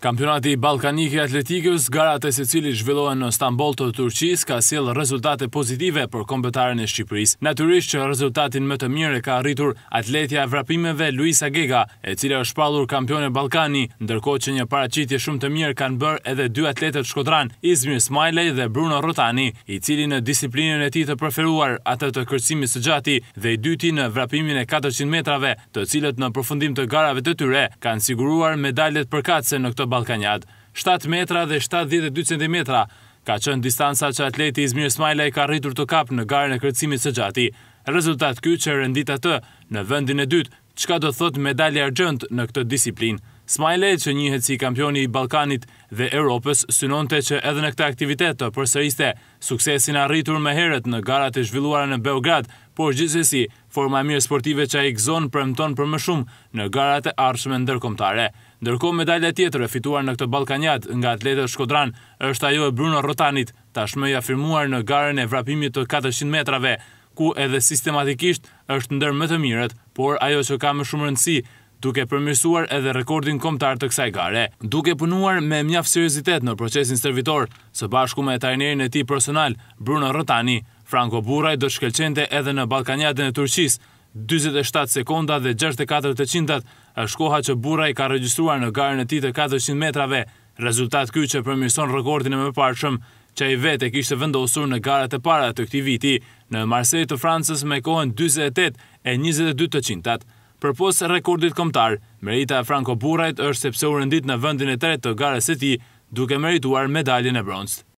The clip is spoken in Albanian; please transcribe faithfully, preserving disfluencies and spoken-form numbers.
Kampionati Ballkanik i Atletikës, garat e secilit zhvillohen në Stamboll të Turqisë, ka sjell rezultate pozitive për kombëtaren e Shqipërisë. Natyrisht që rezultatin më të mirë ka arritur atletja e vrapimeve Luisa Gega, e cila është shpallur kampione Ballkani, ndërkohë që një paraqitje shumë të mirë kanë bërë edhe dy atletët shkodran, Izmir Smajlej dhe Bruno Rotani, i cili në disiplinën e tij të preferuar, atë të kërcimit së gjati, dhe i dyti në vrapimin e katërqind metrave, të cilët në përfundim të garave të tyre kanë siguruar medaljet përkatëse në këtë Ballkanjad. shtatë metra dhe shtatëdhjetë e dy centimetra ka qenë distanca që atleti Izmir Smajlej ka arritur të kapë në garën e kërcimit së gjati. Rezultat ky që rendit atë në vendin e dytë, çka do thotë medalje argjend në këtë disiplinë. Smajlej, që njihet si kampioni i Ballkanit dhe Europës, synonte që edhe në këtë aktivitet të përsëriste suksesin arritur më herët në garat e zhvilluara në Beograd, por gjithsesi forma e mirë sportive që ai gëzon premton për më shumë në garat e ardhshme ndërkombëtare. Ndërkohë medalja tjetër e fituar në këtë Ballkanjad nga atletët shkodran është ajo e Bruno Rotanit, tashmë i afirmuar në garën e vrapimit të katërqind metrave, ku edhe sistematikisht është ndër më të mirët, por ajo që ka më shumë rëndësi, duke përmirësuar edhe rekordin kombëtar të kësaj gare. Duke punuar me mjaft seriozitet në procesin stërvitor, së bashku me trajnerin e tij personal, Bruno Rotani, Franco Burraj do shkëlqente edhe në Ballkanjadën e Turqisë. dyzet e shtatë sekonda dhe gjashtëdhjetë e katër të qintat është koha që Burraj ka regjistruar në garën e tij të katërqind metrave, rezultat ky që përmirëson rekordin e mëparshëm që ai vetë kishte vendosur në garat e para të këtij viti në Marseille të Francës me kohën dyzet e tetë e njëzet e dy të qintat. Përpos rekordit kombëtar, merita e Franco Burrajt është sepse u rendit në vendin e tretë të garës së tij, duke merituar medaljen e bronzë.